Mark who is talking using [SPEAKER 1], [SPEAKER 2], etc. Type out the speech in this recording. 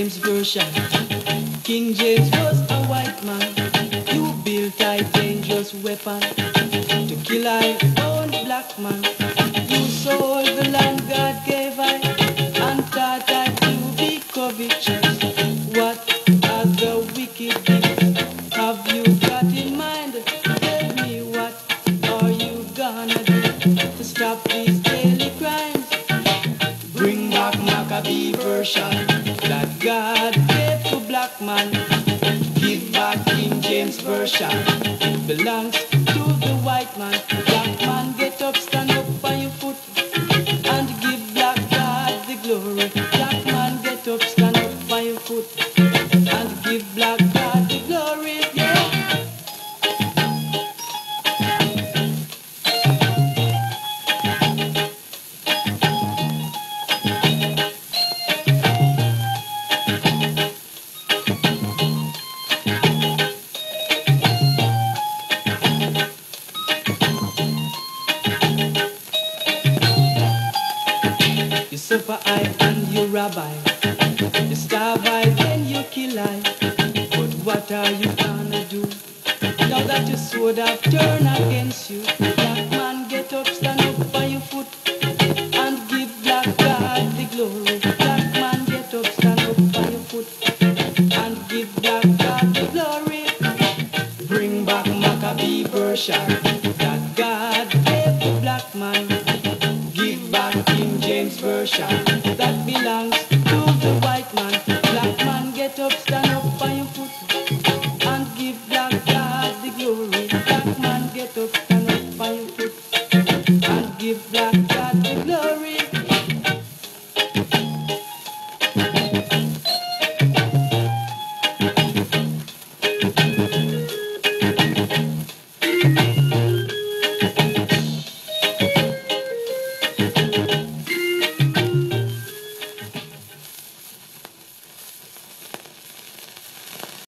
[SPEAKER 1] James version. King James was a white man. You built a dangerous weapon to kill I own black man. You sold the land God gave I and taught I to be covetous. What other wicked deeds have you got in mind? Tell me, what are you gonna do to stop these daily crimes? Bring back Maccabee version that God gave to black man. Give back King James version. It belongs to the white man. Black man, get up, stand up on your foot and give black God the glory. Black man, get up, stand up on your foot and give black God the glory. Yeah. You suffer I and you rabbi. You starve I, then you kill I. But what are you gonna do now that your sword have turned against you? Black man, get up, stand up on your foot and give black God the glory. Black man, get up, stand up on your foot and give black God the glory. Bring back Maccabee version that God gave to black man. Give back King James version